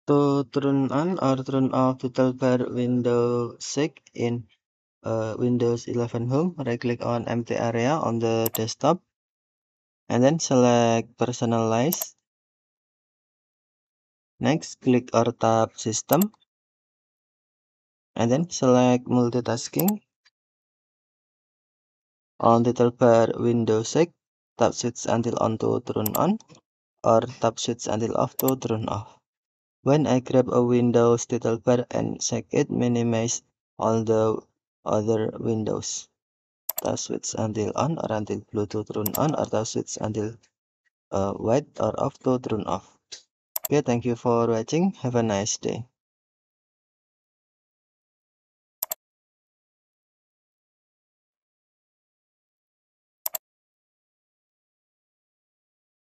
To turn on or turn off the toolbar window SIG in Windows 11 Home, right-click on empty area on the desktop, and then select Personalize. Next, click or tap System, and then select Multitasking. On the toolbar window SIG, tap switch until on to turn on, or tap switch until off to turn off. When I grab a Windows toolbar and check it, minimize all the other windows. Tap switch until on or until blue to turn on, or tap switch until white or off to turn off. Okay, thank you for watching. Have a nice day.